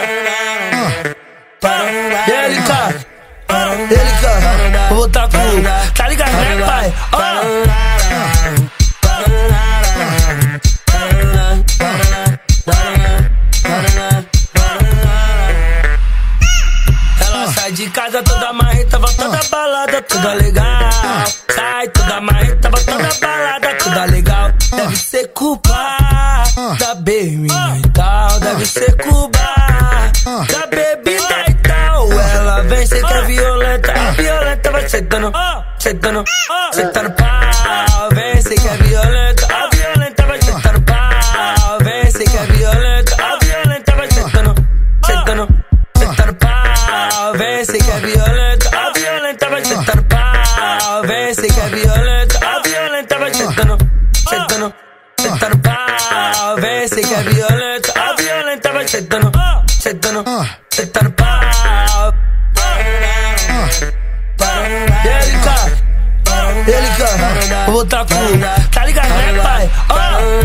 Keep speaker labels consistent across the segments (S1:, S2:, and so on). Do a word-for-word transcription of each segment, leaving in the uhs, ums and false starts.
S1: E ele, cara, ele, cara, vou botar cu, tá ligado, né, pai? Ó. Ela sai de casa toda marreta, volta da balada, tudo legal. Sai toda marreta, volta da balada, tudo legal. Deve ser culpa da bebida e tal, deve ser culpa da bebida e tal. Ela vem, cê que é violenta, a violenta vai sentando, sentando, sentando pau. Vem, cê que é violenta, a violenta vai sentando pau. Vem, cê que é violenta, a violenta vai sentando, sentando, sentando pau. Vem, cê que é violenta, a violenta vai sentando pau. Vem, cê que é violenta, a violenta vai sentando, sentando, sentando pau. Vem, cê que é violenta, a violenta vai sentando, sentando, sentando pau. E ele, cara, ele, cara, vou botar cu, tá ligado, né, pai? Ó.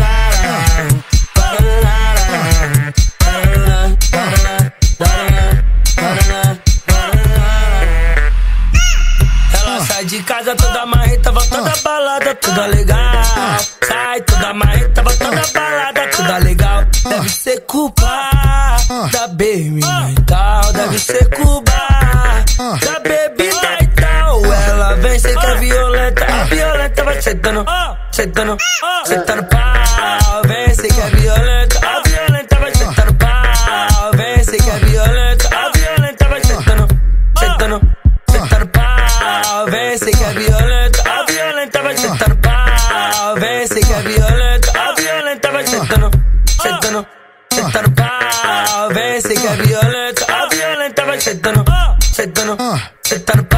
S1: Sai de casa toda marreta, volta da balada, tudo legal. Sai toda marreta, volta da balada, tudo legal. Deve ser culpa da bebida e tal, deve ser culpa da bebida e tal. Ela vem, cê que é violenta, a violenta vai sentando, sentando, sentando pau. Vem, cê que é violenta, a violenta vai sentando pau. Vem, cê que é violenta, a violenta vai sentando, sentando, sentando pau. Vem, cê que é violenta, a violenta vai sentando pau. Vem, cê que é violenta, a violenta vai sentando, sentando, sentando pau. Vem, cê que é violenta, a violenta vai sentando, sentando, sentando pau.